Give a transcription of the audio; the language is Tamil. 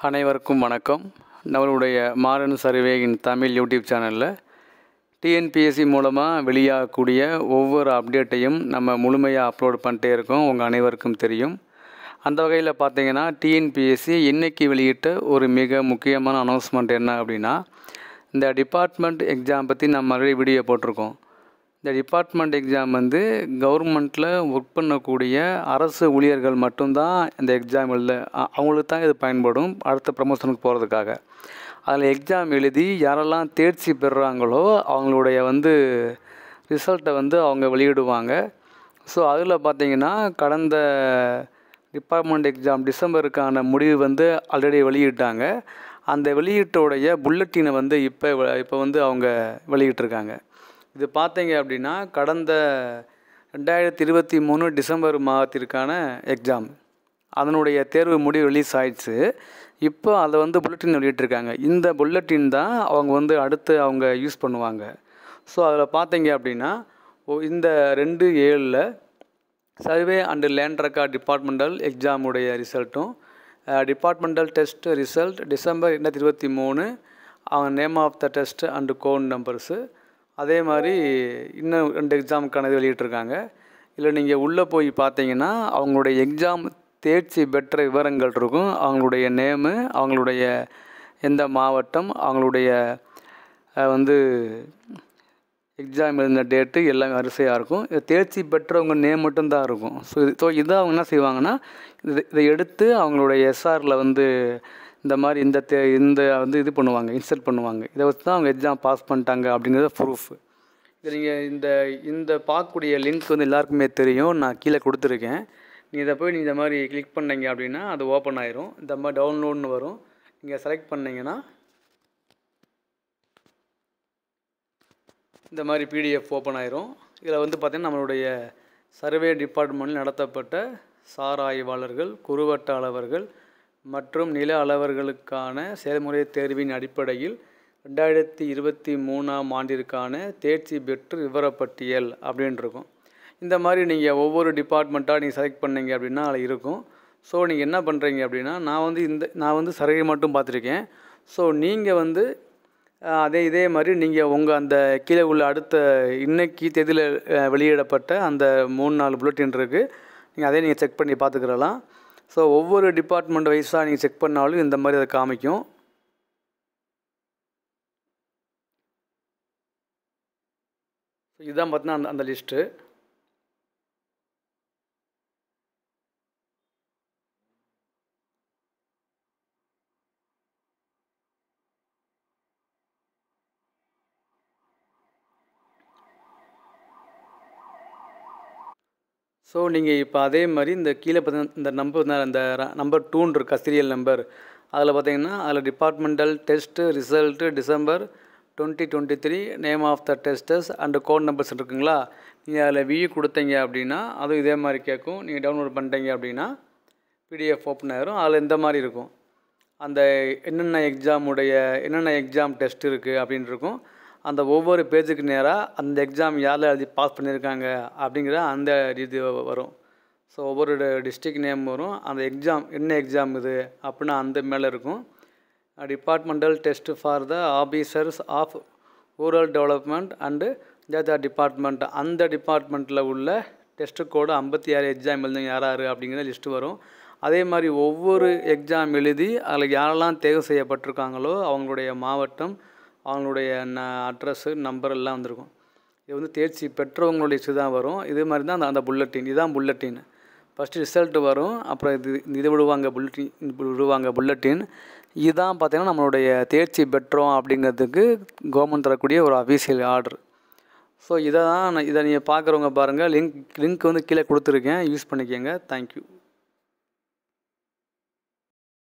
அனைவருக்கும் வணக்கம். நம்மளுடைய modern survey in Tamil YouTube சேனலில் டிஎன்பிஎஸ்சி மூலமாக வெளியாகக்கூடிய ஒவ்வொரு அப்டேட்டையும் நம்ம முழுமையாக அப்லோட் பண்ணிட்டே இருக்கோம். உங்கள் அனைவருக்கும் தெரியும். அந்த வகையில் பார்த்தீங்கன்னா டிஎன்பிஎஸ்சி இன்றைக்கி வெளியிட்ட ஒரு மிக முக்கியமான அனௌன்ஸ்மெண்ட் என்ன அப்படின்னா, இந்த டிபார்ட்மெண்ட் எக்ஸாம் பற்றி நம்ம ஆல்ரெடி வீடியோ போட்டிருக்கோம். இந்த டிபார்ட்மெண்ட் எக்ஸாம் கவர்மெண்ட்டில் ஒர்க் பண்ணக்கூடிய அரசு ஊழியர்கள் மட்டும்தான் இந்த எக்ஸாம் எழுத அவங்களுக்கு தான் இது பயன்படும் அடுத்த ப்ரமோஷனுக்கு போகிறதுக்காக. அதில் எக்ஸாம் எழுதி யாரெல்லாம் தேர்ச்சி பெறுறாங்களோ அவங்களுடைய ரிசல்ட்டை அவங்க வெளியிடுவாங்க. ஸோ அதில் பார்த்திங்கன்னா கடந்த டிபார்ட்மெண்ட் எக்ஸாம் டிசம்பருக்கான முடிவு ஆல்ரெடி வெளியிட்டாங்க. அந்த வெளியீட்டோடைய புல்லட்டினை இப்போ அவங்க வெளியிட்டிருக்காங்க. இது பார்த்தீங்க அப்படின்னா கடந்த 2023 டிசம்பர் மாதத்திற்கான எக்ஸாம் அதனுடைய தேர்வு முடிவு ரிலீஸ் ஆயிடுச்சு. இப்போ அதை புல்லட்டின் வெளியிட்டிருக்காங்க. இந்த புல்லட்டின் தான் அவங்க அடுத்து அவங்க யூஸ் பண்ணுவாங்க. ஸோ அதில் பார்த்தீங்க அப்படின்னா இந்த 2/7 survey and land record departmental எக்ஸாமுடைய ரிசல்ட்டும் டிபார்ட்மெண்டல் டெஸ்ட் ரிசல்ட் டிசம்பர் 2023 அவங்க name of the test and code numbers அதே மாதிரி இன்னும் 2 எக்ஸாமுக்கான இது வெளியிட்டிருக்காங்க. இல்லை நீங்கள் உள்ளே போய் பார்த்தீங்கன்னா அவங்களுடைய எக்ஸாம் தேர்ச்சி பெற்ற விவரங்கள் இருக்கும். அவங்களுடைய நேமு, அவங்களுடைய எந்த மாவட்டம், அவங்களுடைய எக்ஸாம் எழுதின டேட்டு எல்லாமே வரிசையாக இருக்கும். தேர்ச்சி பெற்றவங்க நேம் மட்டும்தான் இருக்கும். ஸோ இதை அவங்க என்ன செய்வாங்கன்னா இதை எடுத்து அவங்களுடைய எஸ்ஆரில் இந்த மாதிரி இது பண்ணுவாங்க, இன்சர்ட் பண்ணுவாங்க. இதை வச்சு தான் அவங்க எக்ஸாம் பாஸ் பண்ணிட்டாங்க அப்படிங்கிறத ப்ரூஃப். இது நீங்கள் இந்த பார்க்கக்கூடிய லிங்க் எல்லாருக்குமே தெரியும். நான் கீழே கொடுத்துருக்கேன். இதை போய் நீங்கள் இந்த மாதிரி கிளிக் பண்ணிங்க அப்படின்னா அது ஓப்பன் ஆயிரும். இந்த மாதிரி டவுன்லோட்னு வரும். நீங்கள் செலக்ட் பண்ணிங்கன்னா இந்த மாதிரி பிடிஎஃப் ஓப்பன் ஆயிரும். இதில் பார்த்திங்கன்னா நம்மளுடைய சர்வே டிபார்ட்மெண்ட்டில் நடத்தப்பட்ட சார் ஆய்வாளர்கள், குறுவட்ட அளவர்கள் மற்றும் நில அளவர்களுக்கான செயல்முறை தேர்வின் அடிப்படையில் 2023 ஆண்டிற்கான தேர்ச்சி பெற்று விவரப்பட்டியல் அப்படின்னு இருக்கும். இந்த மாதிரி நீங்கள் ஒவ்வொரு டிபார்ட்மெண்ட்டாக நீங்கள் செலக்ட் பண்ணீங்க அப்படின்னா அதில் இருக்கும். ஸோ நீங்கள் என்ன பண்ணுறீங்க அப்படின்னா நான் சர்வே மட்டும் பார்த்துருக்கேன். ஸோ நீங்கள் இதே மாதிரி நீங்கள் உங்கள் அந்த கீழே உள்ள அடுத்த இன்னைக்கு தேதியில் வெளியிடப்பட்ட அந்த 3-4 புல்லட்டின் இருக்குது. நீங்கள் அதே நீங்கள் செக் பண்ணி பார்த்துக்கிறலாம். ஸோ ஒவ்வொரு டிபார்ட்மெண்ட் வைஸாக நீங்கள் செக் பண்ணாலும் இந்த மாதிரி அதை காமிக்கும். ஸோ இதுதான் பார்த்தீங்கன்னா அந்த லிஸ்ட்டு. ஸோ நீங்கள் இப்போ அதே மாதிரி இந்த கீழே பார்த்தீங்கன்னா இந்த நம்பர் 2 இருக்கா சீரியல் நம்பர், அதில் பார்த்தீங்கன்னா அதில் departmental test result December 2023 name of the testers and code numbers இருக்குங்களா. நீங்கள் அதில் வியூ கொடுத்தீங்க அப்படின்னா அதுவும் இதே மாதிரி கேட்கும். நீங்கள் டவுன்லோட் பண்ணிட்டீங்க அப்படின்னா பிடிஎஃப் ஓப்பன் ஆகிரும். அதில் இந்த மாதிரி இருக்கும். அந்த என்னென்ன எக்ஸாம் டெஸ்ட் இருக்குது அப்படின்னு இருக்கும். அந்த ஒவ்வொரு பேஜுக்கு நேராக அந்த எக்ஸாம் யாரில் எழுதி பாஸ் பண்ணியிருக்காங்க அப்படிங்கிற அந்த இது வரும். ஸோ ஒவ்வொரு டிஸ்ட்ரிக்ட் நேம் வரும். அந்த எக்ஸாம் என்ன எக்ஸாம் இது அப்படின்னா அந்த மேலே இருக்கும். Departmental test for the officers of rural development and ஜாஜா டிபார்ட்மெண்ட், அந்த டிபார்ட்மெண்ட்டில் உள்ள டெஸ்ட்டு கோடு 56 எக்ஸாம் எழுதுங்க யார் அப்படிங்கிற லிஸ்ட்டு வரும். அதே மாதிரி ஒவ்வொரு எக்ஸாம் எழுதி அதில் யாரெல்லாம் தேர்வு செய்யப்பட்டிருக்காங்களோ அவங்களுடைய மாவட்டம், அவங்களுடைய அட்ரஸ்ஸு நம்பர் எல்லாம் வந்திருக்கும். இது தேர்ச்சி பெற்றவங்களுடைய லிஸ்ட்டு தான் வரும். இதே மாதிரி தான் அந்த புல்லட்டின். இதுதான் புல்லட்டின். ஃபஸ்ட்டு ரிசல்ட்டு வரும், அப்புறம் இது விடுவாங்க புல்லட்டின். இதுதான் பார்த்திங்கன்னா நம்மளுடைய தேர்ச்சி பெற்றோம் அப்படிங்கிறதுக்கு கவர்மெண்ட் தரக்கூடிய ஒரு அஃபீஷியல் ஆர்டர். ஸோ இதை நீங்கள் பார்க்குறவங்க பாருங்கள். லிங்க் கீழே கொடுத்துருக்கேன், யூஸ் பண்ணிக்கோங்க. தேங்க்யூ.